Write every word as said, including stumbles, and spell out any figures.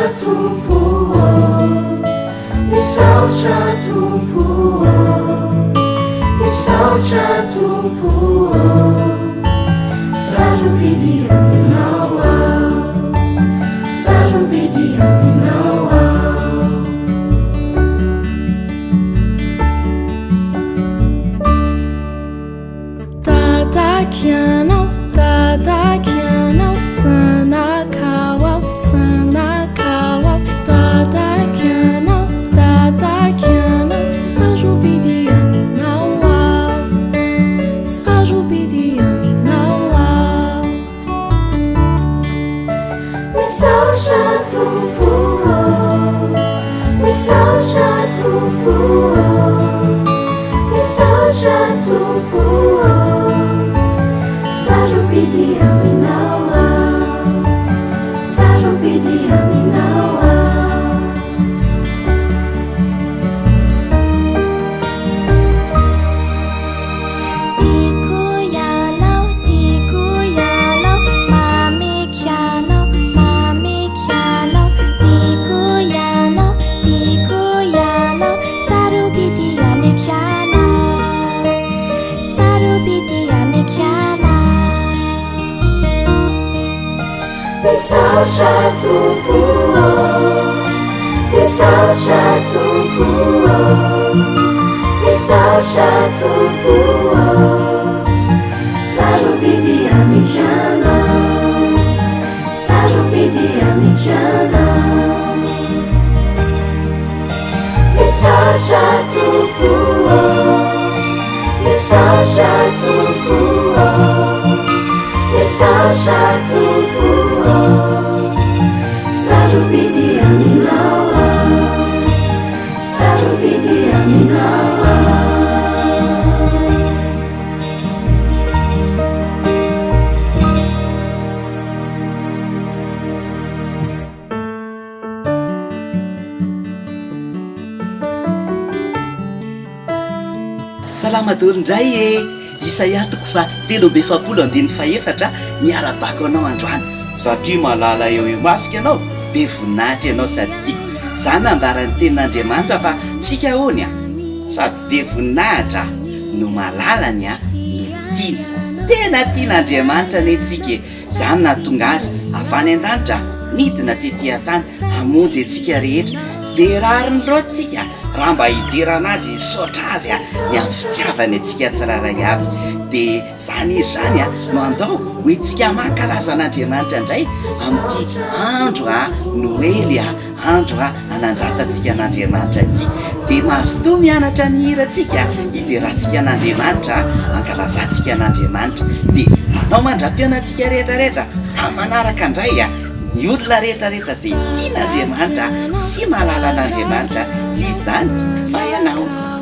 tumpuo, nisaucha tumpuo, nisaucha tumpuo, sarubidi aminawa, sarubidi aminawa. Tatakiano, tatakiano, sanakawa, sanakawa, tatakiano, tatakiano, sarubidi aminawa, sarubidi aminawa. Nisaucha tumpuo, nisaucha tumpuo, nisaucha tumpuo, sarubidi aminawa, sarubidi aminawa. Tikuyano, tikuyano, mami kiano, mami kiano, tikuyano, tikuyano, sarubidi amikiano, sarubidi amikiano. Nisaucha tumpuo, nisaucha tumpuo, nisaucha tumpuo, sarubidi amikiano, sarubidi amikiano. Nisaucha tumpuo, nisaucha tumpuo, nisaucha tumpuo, sarubidi aminawa, sarubidi aminawa. Salamadoro ndray e, isa iatoko fa telo amby efapolo andiny faefatra miarabako anao androany satria malala eo eo masika anao be voninahitra ianao sady tiako zany andarany tenin'Andriamanitra fa tsika ahoany a sady be voninahitra no malalany a no tiany tena tian'Andriamanitra netsika e zany nahatonga azy avany an-danitra midina tetỳ an-tany hamonjy antsika rehetra dia rariny loatsika raha mba hiderana azy hisaotra azy a ny amin'ny fitiavany antsika tsiraray avy dia zany izy zany a no andao ho itsika mankalaza an'Andriamanitra indray amin'ity andro a noely a andro a anandratantsika an'Andriamanitra ity dia mahazotoa mianatra ny hirantsika hiderahantsika an'Andriamanitra ankalazantsika an'Andriamanitra dia manao mandram-piaonantsika rehetrarehetra manaraka indray a ny olona rehetrarehetra izay tian'Andriamanitra sy mahalala an'Andriamanitra tsy izany fa ianao.